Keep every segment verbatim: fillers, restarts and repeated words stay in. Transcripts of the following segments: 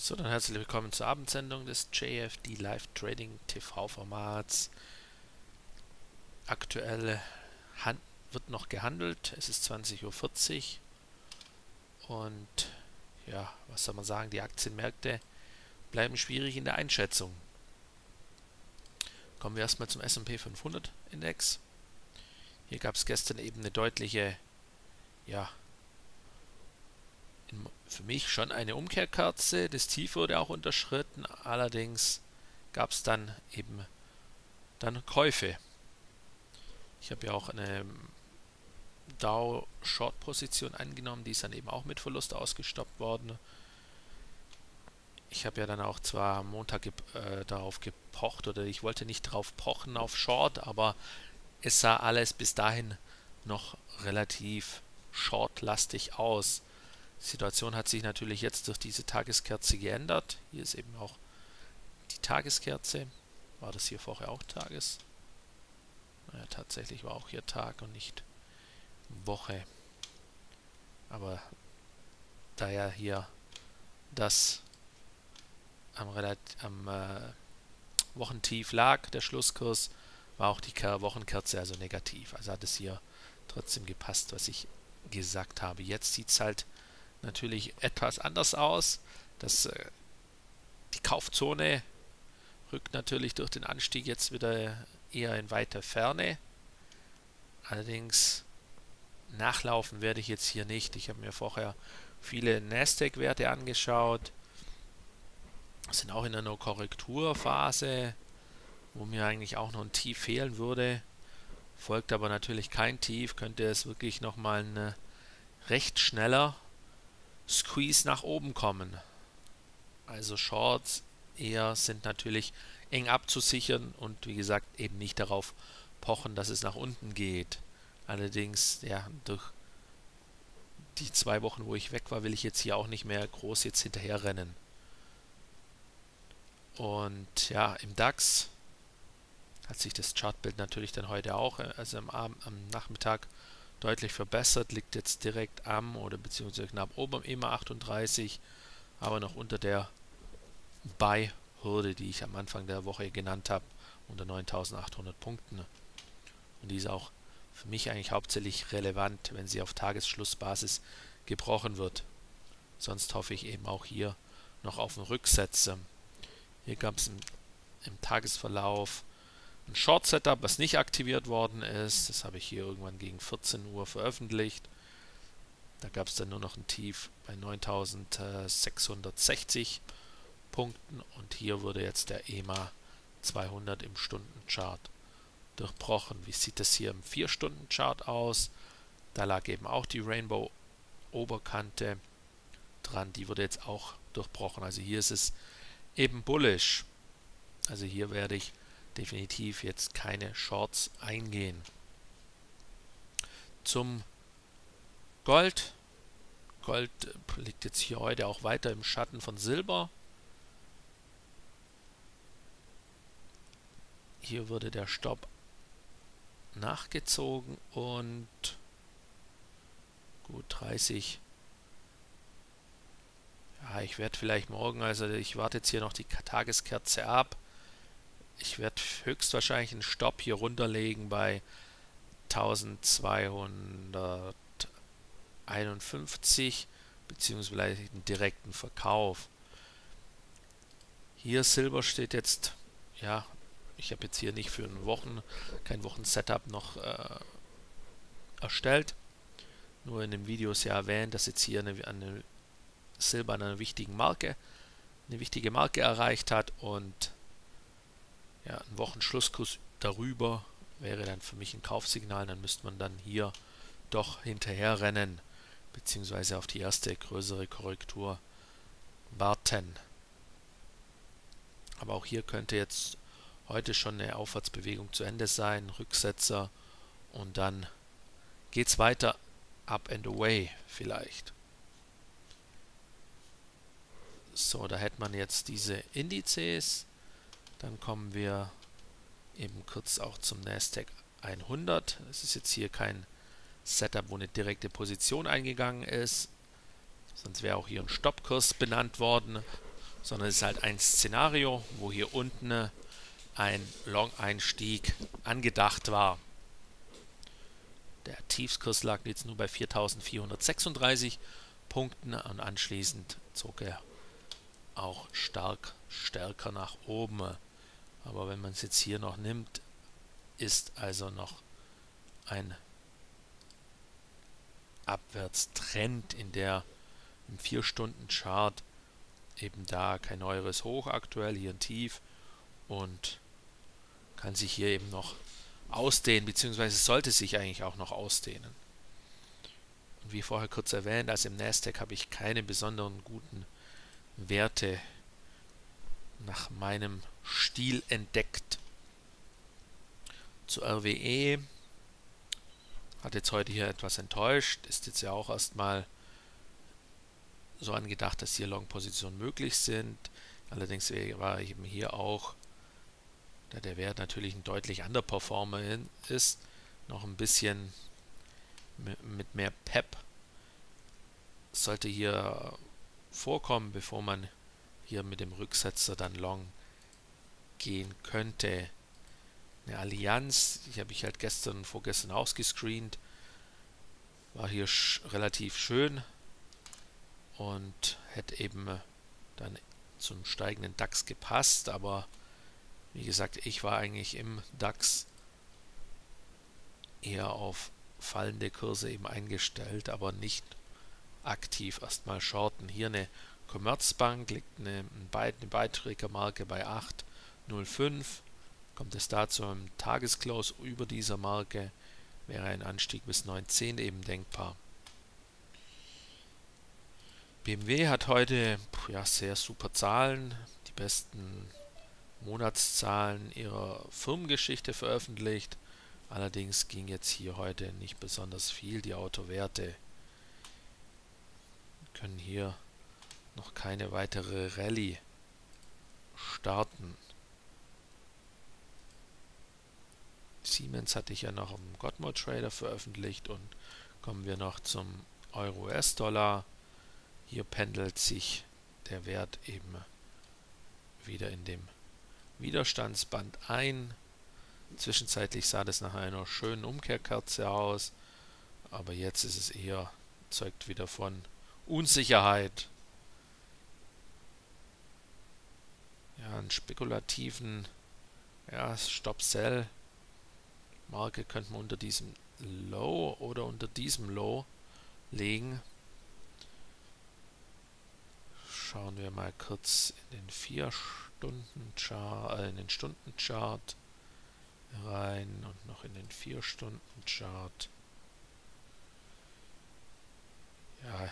So, dann herzlich willkommen zur Abendsendung des J F D Live Trading T V-Formats. Aktuell wird noch gehandelt, es ist zwanzig Uhr vierzig und ja, was soll man sagen, die Aktienmärkte bleiben schwierig in der Einschätzung. Kommen wir erstmal zum S und P fünfhundert Index. Hier gab es gestern eben eine deutliche, ja, für mich schon eine Umkehrkerze. Das Tief wurde auch unterschritten, allerdings gab es dann eben dann Käufe. Ich habe ja auch eine Dow Short Position angenommen, die ist dann eben auch mit Verlust ausgestoppt worden. Ich habe ja dann auch zwar am Montag ge äh, darauf gepocht, oder ich wollte nicht darauf pochen auf Short, aber es sah alles bis dahin noch relativ shortlastig aus. Die Situation hat sich natürlich jetzt durch diese Tageskerze geändert. Hier ist eben auch die Tageskerze. War das hier vorher auch Tages? Naja, tatsächlich war auch hier Tag und nicht Woche. Aber da ja hier das am, am äh, Wochentief lag, der Schlusskurs, war auch die Wochenkerze also negativ. Also hat es hier trotzdem gepasst, was ich gesagt habe. Jetzt sieht es halt natürlich etwas anders aus. Das, äh, die Kaufzone rückt natürlich durch den Anstieg jetzt wieder eher in weiter Ferne. Allerdings nachlaufen werde ich jetzt hier nicht. Ich habe mir vorher viele Nasdaq-Werte angeschaut. Sind auch in einer Korrekturphase, wo mir eigentlich auch noch ein Tief fehlen würde. Folgt aber natürlich kein Tief, könnte es wirklich nochmal ein recht schneller Squeeze nach oben kommen. Also Shorts eher sind natürlich eng abzusichern und wie gesagt eben nicht darauf pochen, dass es nach unten geht. Allerdings, ja, durch die zwei Wochen, wo ich weg war, will ich jetzt hier auch nicht mehr groß jetzt hinterher rennen. Und ja, im DAX hat sich das Chartbild natürlich dann heute auch, also am, Abend, am Nachmittag deutlich verbessert, liegt jetzt direkt am oder beziehungsweise knapp oben am E M A achtunddreißig, aber noch unter der Buy-Hürde, die ich am Anfang der Woche genannt habe, unter neuntausendachthundert Punkten. Und die ist auch für mich eigentlich hauptsächlich relevant, wenn sie auf Tagesschlussbasis gebrochen wird. Sonst hoffe ich eben auch hier noch auf einen Rücksetzer. Hier gab es im, im Tagesverlauf ein Short-Setup, was nicht aktiviert worden ist. Das habe ich hier irgendwann gegen vierzehn Uhr veröffentlicht. Da gab es dann nur noch ein Tief bei neuntausendsechshundertsechzig Punkten und hier wurde jetzt der E M A zweihundert im Stundenchart durchbrochen. Wie sieht das hier im vier Stunden Chart aus? Da lag eben auch die Rainbow-Oberkante dran. Die wurde jetzt auch durchbrochen. Also hier ist es eben bullish. Also hier werde ich definitiv jetzt keine Shorts eingehen. Zum Gold. Gold liegt jetzt hier heute auch weiter im Schatten von Silber. Hier wurde der Stopp nachgezogen und gut dreißig. Ja, ich werde vielleicht morgen, also ich warte jetzt hier noch die Tageskerze ab. Ich werde höchstwahrscheinlich einen Stopp hier runterlegen bei eintausendzweihunderteinundfünfzig beziehungsweise einen direkten Verkauf. Hier Silber steht jetzt, ja, ich habe jetzt hier nicht für eine Wochen, kein Wochen-Setup noch äh, erstellt. Nur in dem Video ist ja erwähnt, dass jetzt hier eine, eine Silber an einer wichtigen Marke, eine wichtige Marke erreicht hat und ja, ein Wochenschlusskurs darüber wäre dann für mich ein Kaufsignal. Dann müsste man dann hier doch hinterher rennen, beziehungsweise auf die erste größere Korrektur warten. Aber auch hier könnte jetzt heute schon eine Aufwärtsbewegung zu Ende sein, Rücksetzer und dann geht es weiter, up and away vielleicht. So, da hätte man jetzt diese Indizes. Dann kommen wir eben kurz auch zum Nasdaq hundert. Es ist jetzt hier kein Setup, wo eine direkte Position eingegangen ist. Sonst wäre auch hier ein Stoppkurs benannt worden. sondern es ist halt ein Szenario, wo hier unten ein Long-Einstieg angedacht war. Der Tiefskurs lag jetzt nur bei viertausendvierhundertsechsunddreißig Punkten und anschließend zog er auch stark stärker nach oben. Aber wenn man es jetzt hier noch nimmt, ist also noch ein Abwärtstrend in der im vier Stunden Chart, eben da kein neueres Hoch aktuell, hier ein Tief, und kann sich hier eben noch ausdehnen, beziehungsweise sollte sich eigentlich auch noch ausdehnen. Und wie vorher kurz erwähnt, also im Nasdaq habe ich keine besonderen guten Werte nach meinem Stil entdeckt. Zu R W E hat jetzt heute hier etwas enttäuscht, ist jetzt ja auch erstmal so angedacht, dass hier Long-Positionen möglich sind. Allerdings war eben hier auch, da der Wert natürlich ein deutlich Underperformer ist, noch ein bisschen mit mehr Pep sollte hier vorkommen, bevor man hier mit dem Rücksetzer dann Long gehen könnte. Eine Allianz, die habe ich halt gestern und vorgestern ausgescreent, war hier sch relativ schön und hätte eben dann zum steigenden DAX gepasst, aber wie gesagt, ich war eigentlich im DAX eher auf fallende Kurse eben eingestellt, aber nicht aktiv erstmal shorten. Hier eine Commerzbank liegt eine, eine Beiträgermarke bei acht Komma null fünf. Kommt es da zu einem Tagesclose über dieser Marke, wäre ein Anstieg bis neun Komma zehn eben denkbar. B M W hat heute ja, sehr super Zahlen, die besten Monatszahlen ihrer Firmengeschichte veröffentlicht. Allerdings ging jetzt hier heute nicht besonders viel. Die Autowerte können hier noch keine weitere Rallye starten. Siemens hatte ich ja noch im Godmode Trader veröffentlicht, und kommen wir noch zum Euro-U S-Dollar. Hier pendelt sich der Wert eben wieder in dem Widerstandsband ein. Zwischenzeitlich sah das nach einer schönen Umkehrkerze aus, aber jetzt ist es eher, zeugt wieder von Unsicherheit. Ja, einen spekulativen ja, Stop-Sell Marke könnte man unter diesem Low oder unter diesem Low legen. Schauen wir mal kurz in den vier Stunden Chart, äh, in den Stundenchart rein und noch in den vier Stunden Chart. Ja,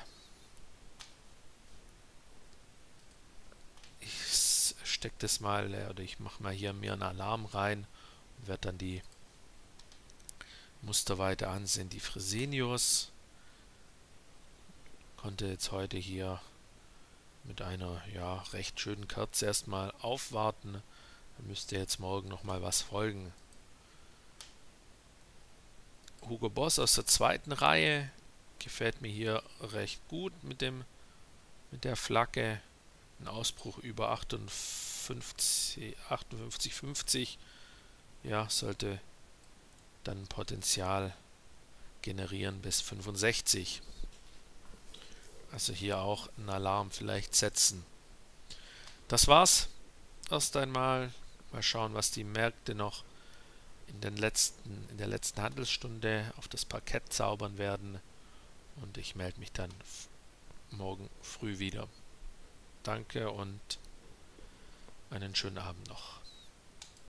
ich stecke das mal, oder ich mache mal hier mir einen Alarm rein und werde dann die Muster weiter ansehen. Die Fresenius konnte jetzt heute hier mit einer ja, recht schönen Kerze erstmal aufwarten. Da müsste jetzt morgen nochmal was folgen. Hugo Boss aus der zweiten Reihe gefällt mir hier recht gut mit dem mit der Flagge. Ein Ausbruch über achtundfünfzig, achtundfünfzig fünfzig, ja, sollte dann Potenzial generieren bis fünfundsechzig. Also hier auch einen Alarm vielleicht setzen. Das war's erst einmal. Mal schauen, was die Märkte noch in, den letzten, in der letzten Handelsstunde auf das Parkett zaubern werden. Und ich melde mich dann morgen früh wieder. Danke und einen schönen Abend noch.